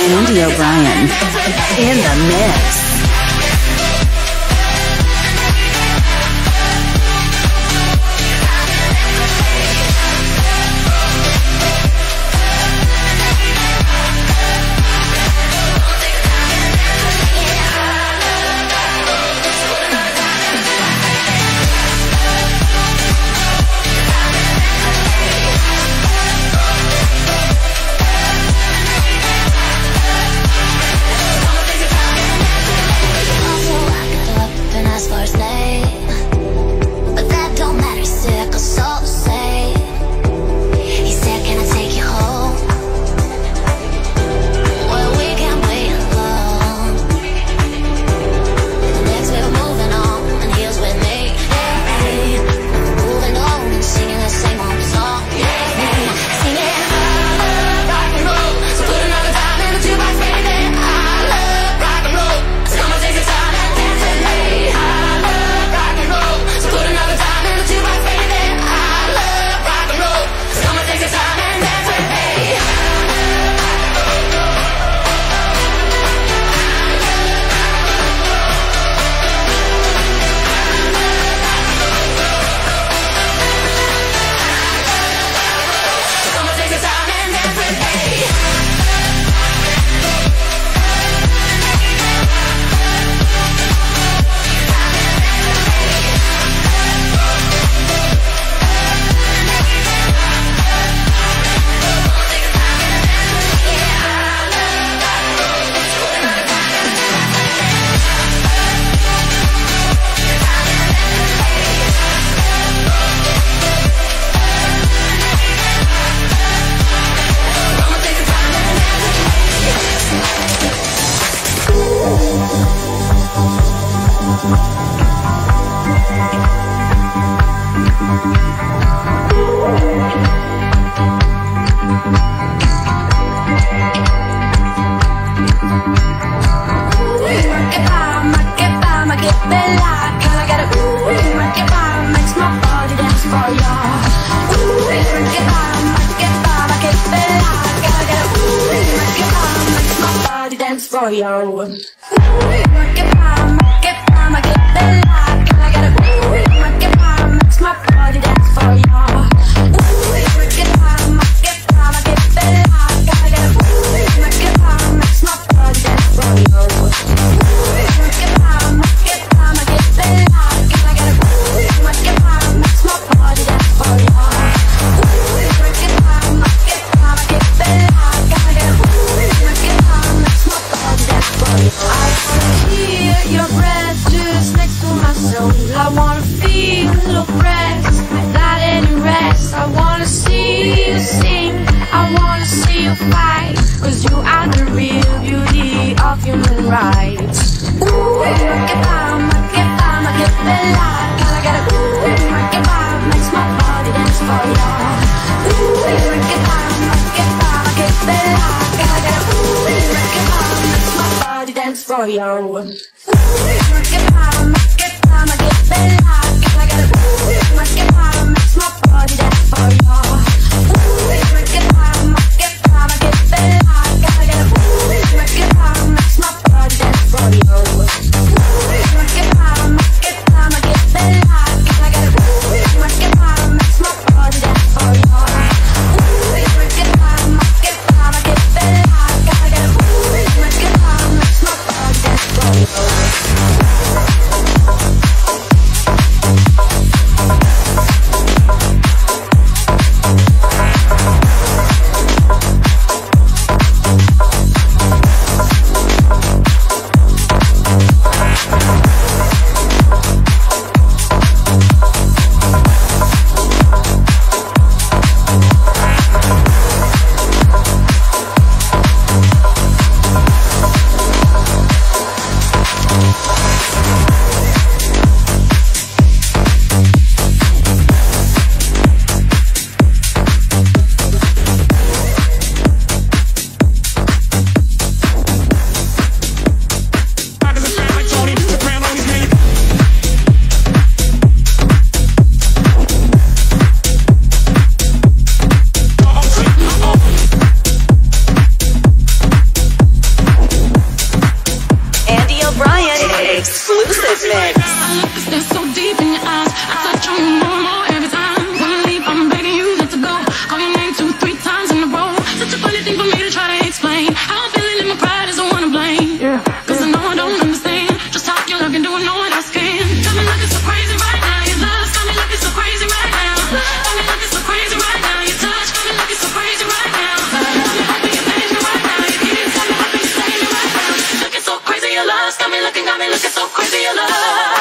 Andy O'Brien in the mix. exclusive mix. I look, 'cause they're so deep in your eyes. I touch on you more and more every time. When you leave, I'm begging you not to go. Call your name 2, 3 times in a row. Such a funny thing for me to try to explain. How I'm feeling and my pride is the one to blame. Yeah. 'Cause I know I don't understand just how your love can do what no one else can. Got me looking so crazy right now. Your love got me looking so crazy right now. Got me looking so crazy right now. Your touch got me looking so crazy right now. Got me hoping you change me right now. Your kiss got me hoping you save me right now. Looking so crazy, your love got me looking so crazy, your love.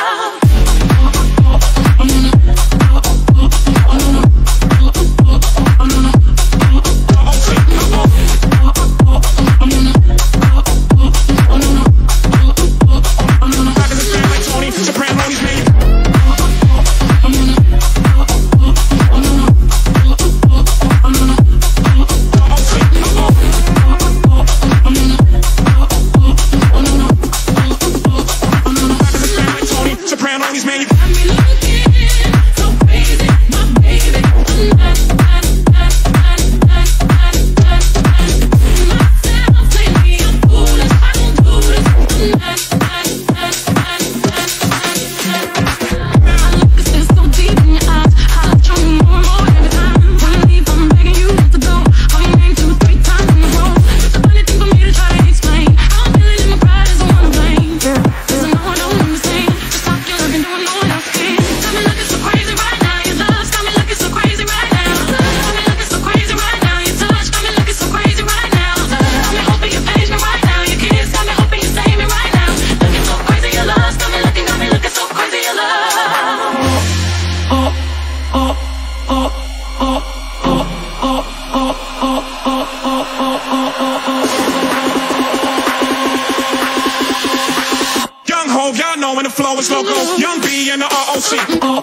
Y'all know when the flow is loco. Young B and the ROC.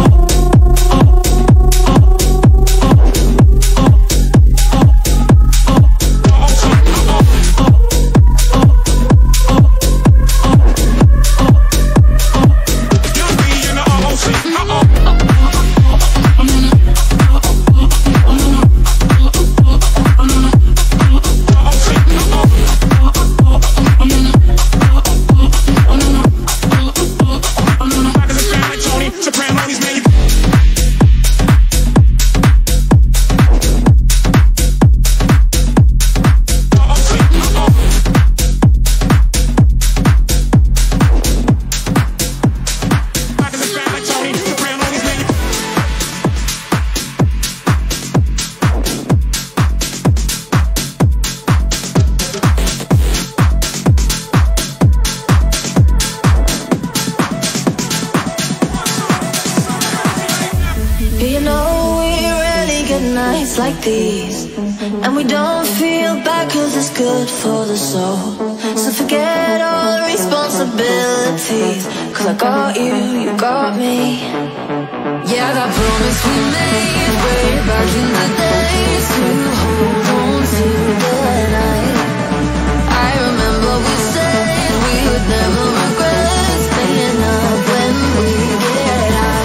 Nights like these, and we don't feel bad 'cause it's good for the soul. So forget all the responsibilities, 'cause I got you, you got me. Yeah, that promise we made way back in the days, to hold on to the night. I remember we said we would never regret staying up when we get high.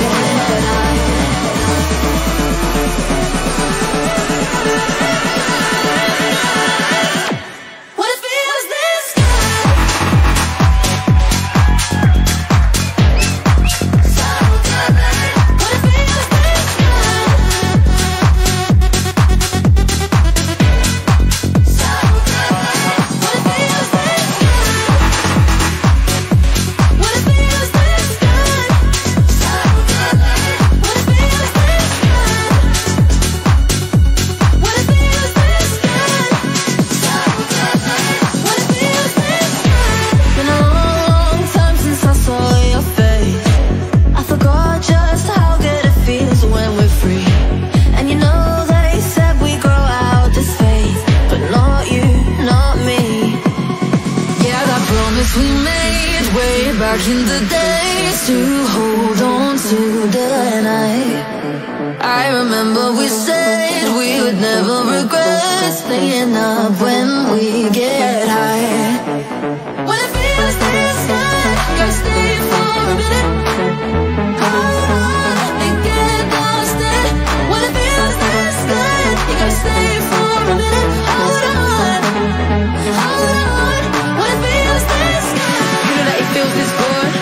Back in the days, to hold on to the night. I remember we said we would never regret staying up when we get high. When it feels this good, gotta stay for a minute. Hold on and get lost in. When it feels this good, you gotta stay for a minute. Hold on, hold on. When it feels this good, you know that it feels this good.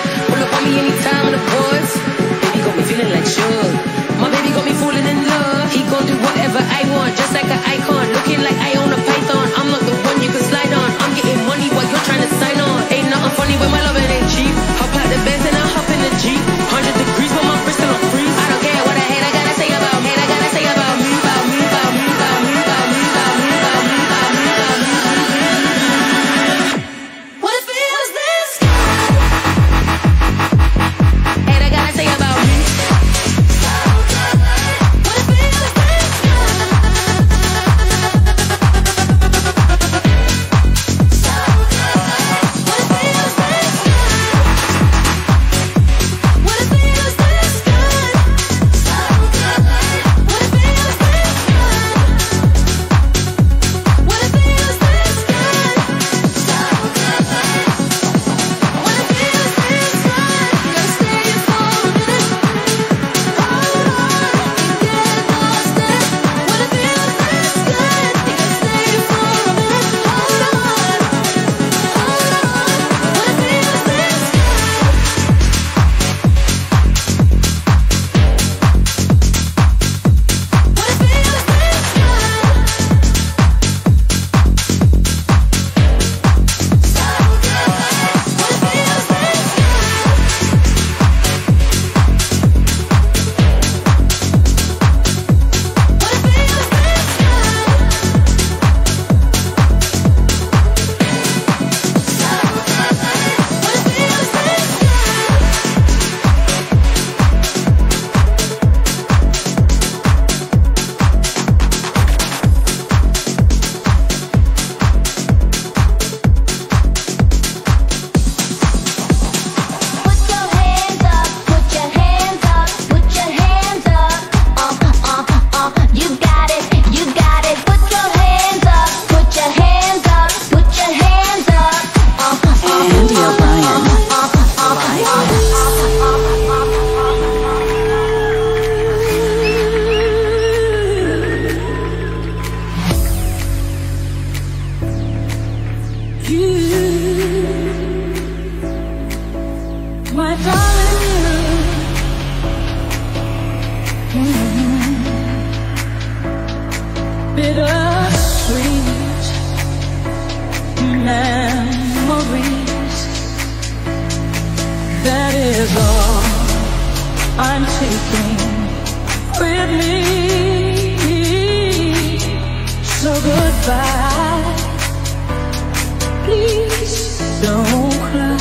My darling, bittersweet memories. That is all I'm taking with me. So goodbye, please don't cry.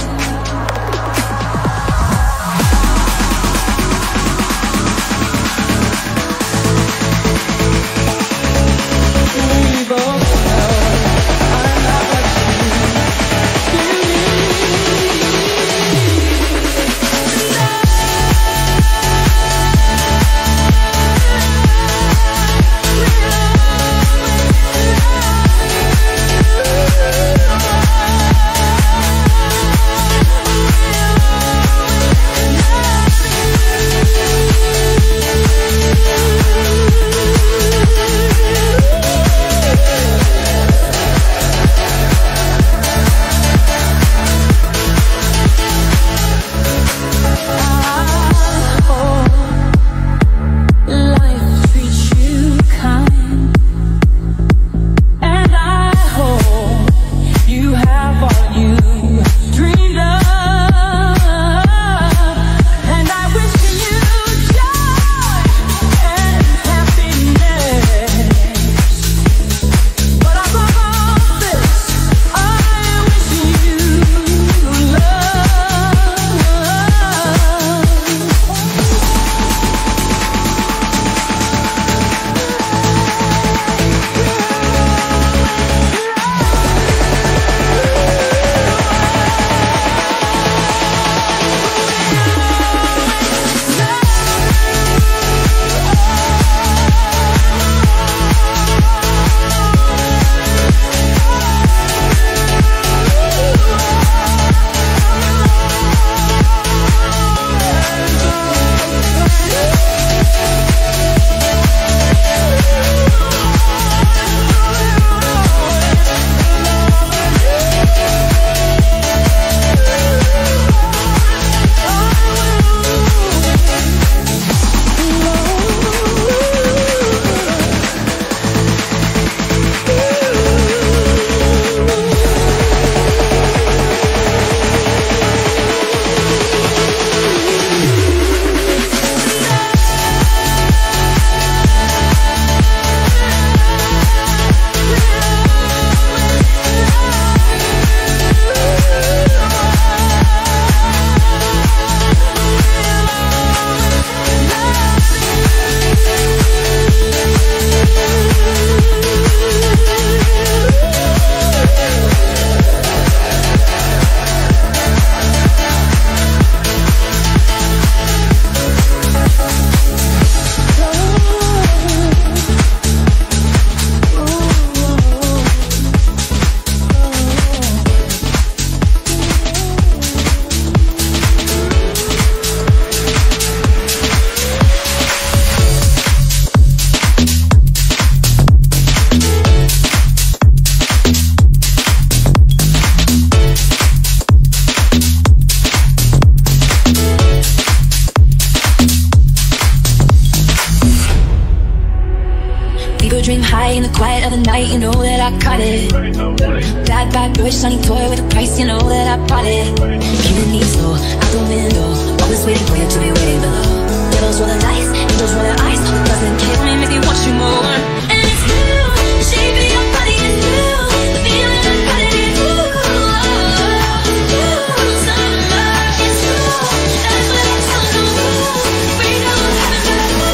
Dream high in the quiet of the night, you know that I caught it. Bad, bad boy, shiny toy with a price, you know that I bought it. Keeping me slow, out the window, always waiting for you to be way below. Devils roll the dice, angels roll their eyes. Doesn't kill me, make me want you more. And it's you, shaping your body is you. The feeling I'm got it is you. Some love is true, that's what I'm telling you. We don't have it but you.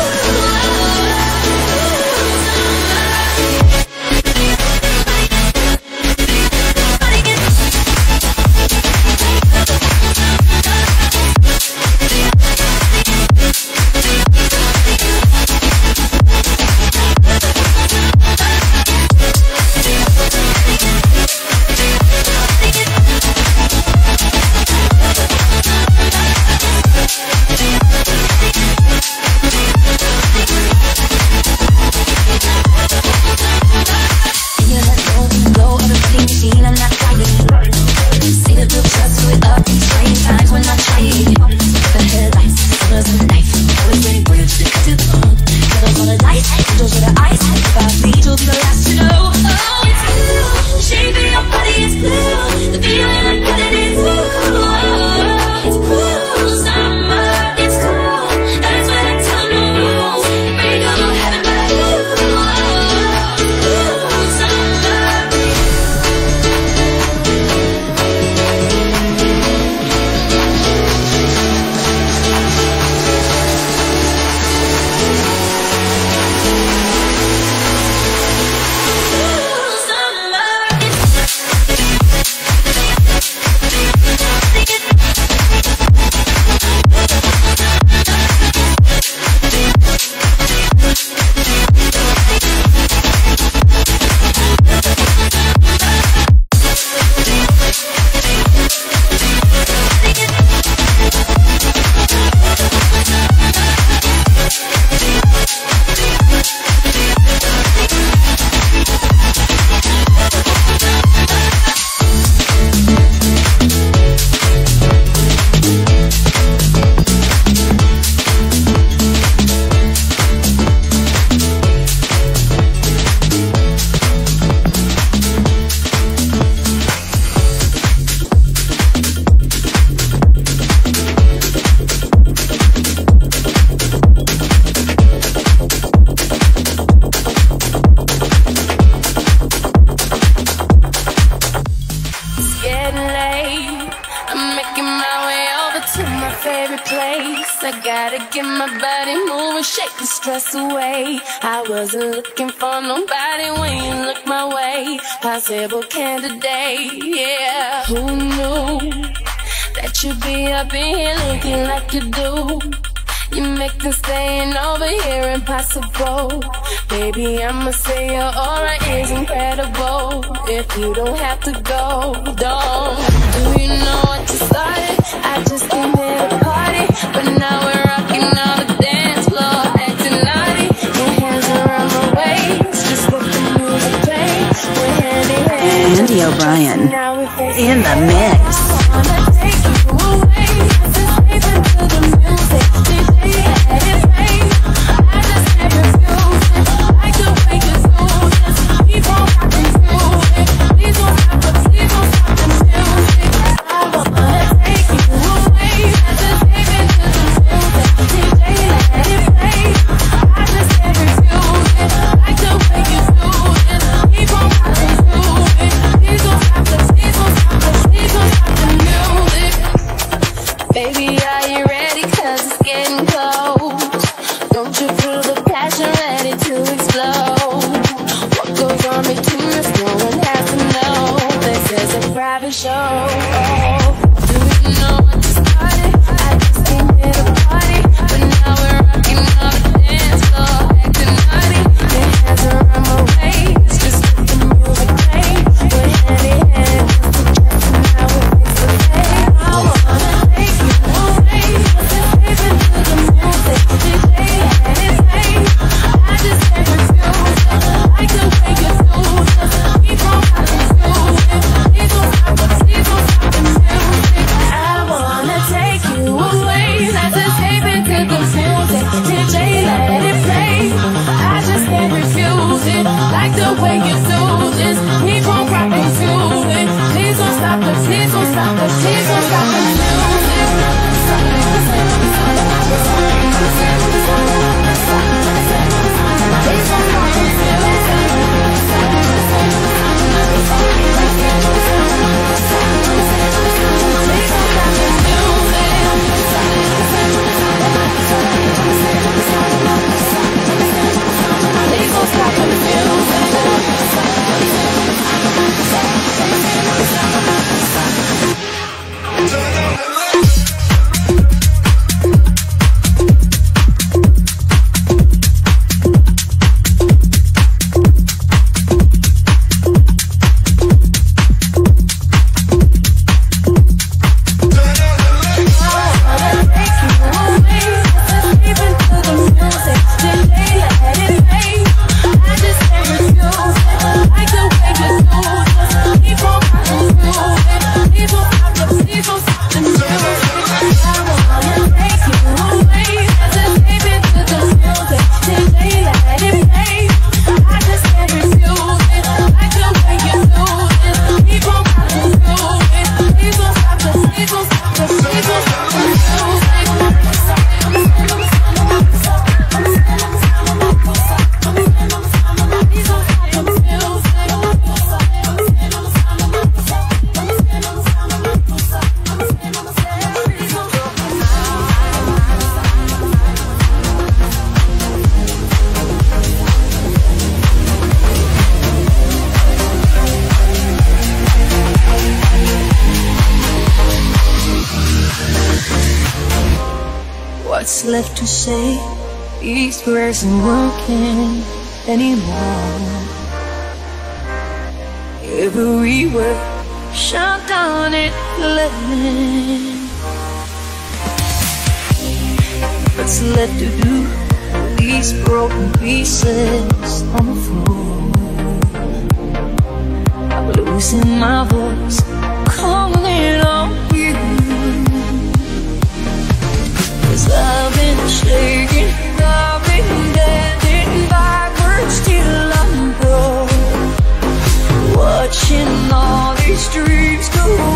to my favorite place. I gotta get my body moving, shake the stress away. I wasn't looking for nobody when you look my way. Possible candidate, yeah. Who knew that you'd be up in here looking like you do? You make them staying over here impossible. Baby, I'ma say your aura is incredible. If you don't have to go, don't. Do you know what you started? I just came here to party, but now we're rocking on the dance floor, acting naughty. Your hands around my waist, just let the music play. We're hand in hand. Andy O'Brien in the mix. What's left to say? These prayers aren't working anymore. Every word shut down and living. What's left to do? These broken pieces on the floor. I'm losing my voice, calling on you. 'Cause I've been shaking, I've been bending backwards till I'm broke, watching all these dreams go